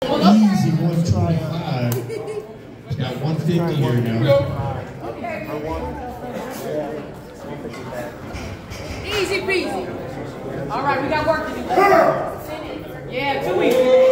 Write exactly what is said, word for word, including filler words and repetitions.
Easy one try five. He's got one fifty here now. Easy peasy. All right, we got work to do. Yeah, too easy.